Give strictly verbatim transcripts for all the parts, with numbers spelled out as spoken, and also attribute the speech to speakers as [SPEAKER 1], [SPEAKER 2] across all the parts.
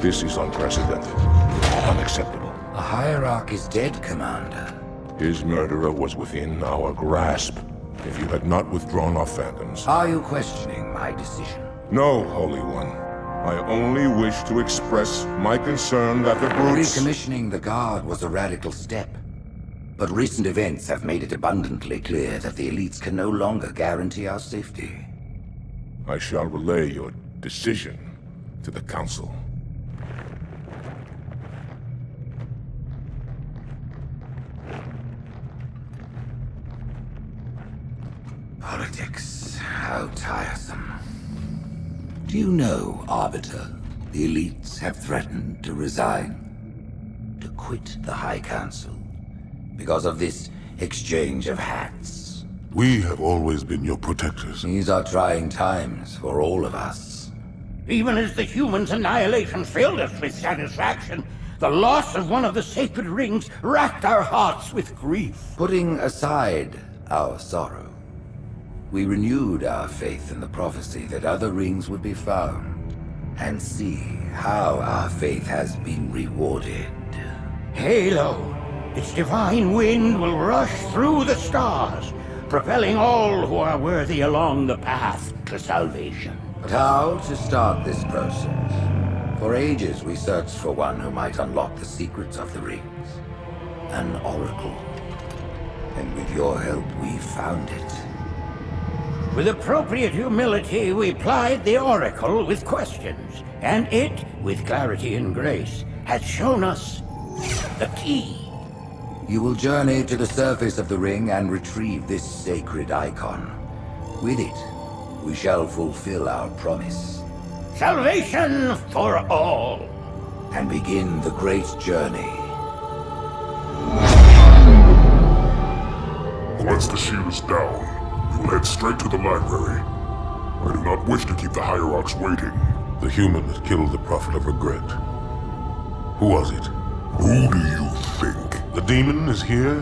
[SPEAKER 1] This is unprecedented. Unacceptable.
[SPEAKER 2] The Hierarch is dead, Commander.
[SPEAKER 1] His murderer was within our grasp. If you had not withdrawn our phantoms...
[SPEAKER 2] Are you questioning my decision?
[SPEAKER 1] No, Holy One. I only wish to express my concern that the brutes...
[SPEAKER 2] Recommissioning the Guard was a radical step. But recent events have made it abundantly clear that the elites can no longer guarantee our safety.
[SPEAKER 1] I shall relay your decision to the Council.
[SPEAKER 2] Politics, how tiresome. Do you know, Arbiter, the elites have threatened to resign, to quit the High Council, because of this exchange of hats?
[SPEAKER 3] We have always been your protectors.
[SPEAKER 2] These are trying times for all of us.
[SPEAKER 4] Even as the humans' annihilation filled us with satisfaction, the loss of one of the sacred rings racked our hearts with grief.
[SPEAKER 2] Putting aside our sorrow, we renewed our faith in the prophecy that other rings would be found, and see how our faith has been rewarded.
[SPEAKER 4] Halo, its divine wind will rush through the stars, propelling all who are worthy along the path to salvation.
[SPEAKER 2] But how to start this process? For ages we searched for one who might unlock the secrets of the rings. An oracle. And with your help, we found it.
[SPEAKER 4] With appropriate humility, we plied the Oracle with questions, and it, with clarity and grace, has shown us the key.
[SPEAKER 2] You will journey to the surface of the ring and retrieve this sacred icon. With it, we shall fulfill our promise.
[SPEAKER 4] Salvation for all.
[SPEAKER 2] And begin the great journey.
[SPEAKER 3] Once the shield is down, we will head straight to the library. I do not wish to keep the Hierarchs waiting. The human that killed the Prophet of Regret. Who was it? Who do you think? The demon is here?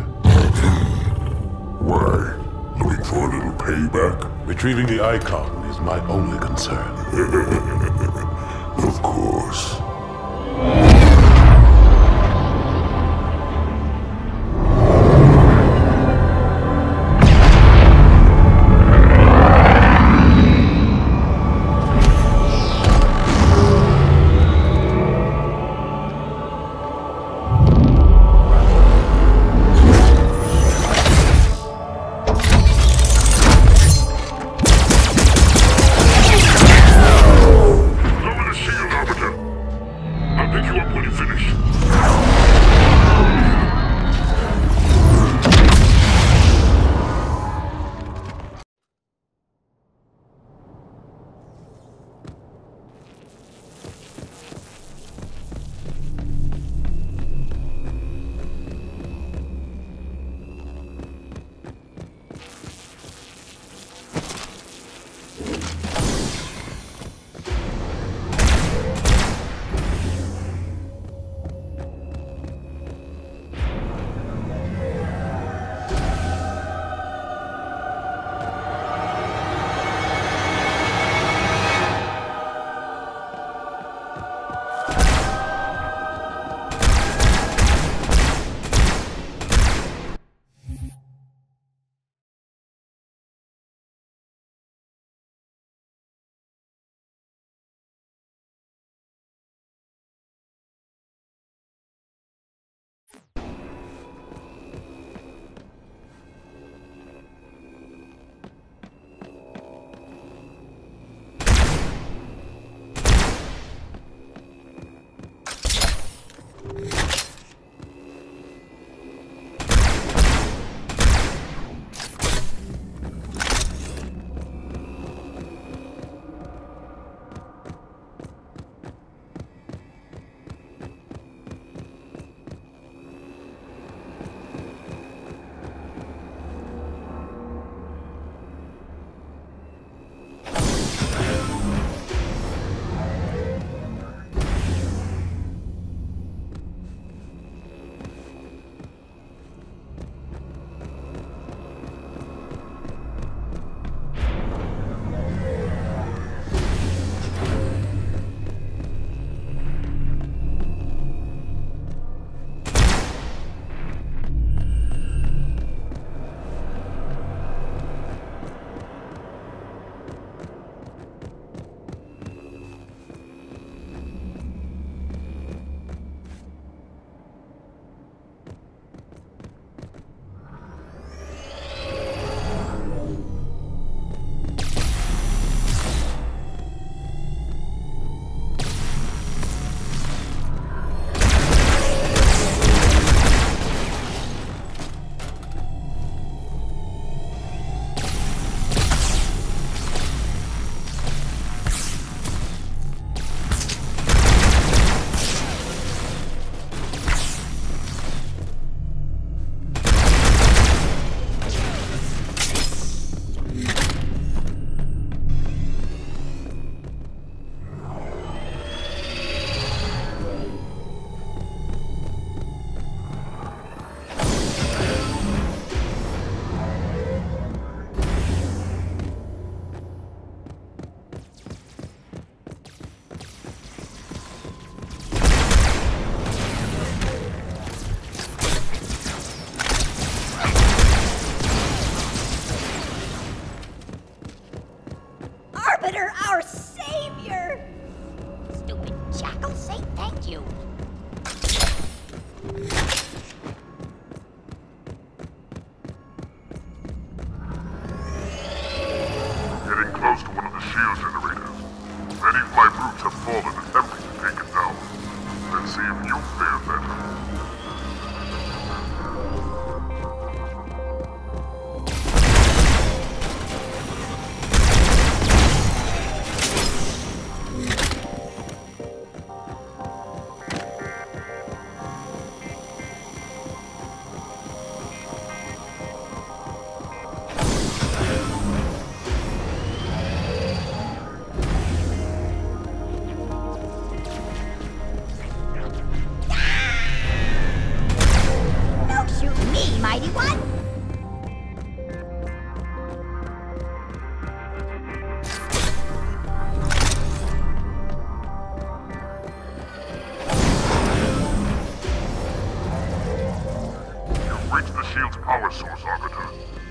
[SPEAKER 3] Why? Looking for a little payback? Retrieving the icon is my only concern. Of course. I'll pick you up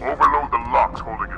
[SPEAKER 3] Overload the locks holding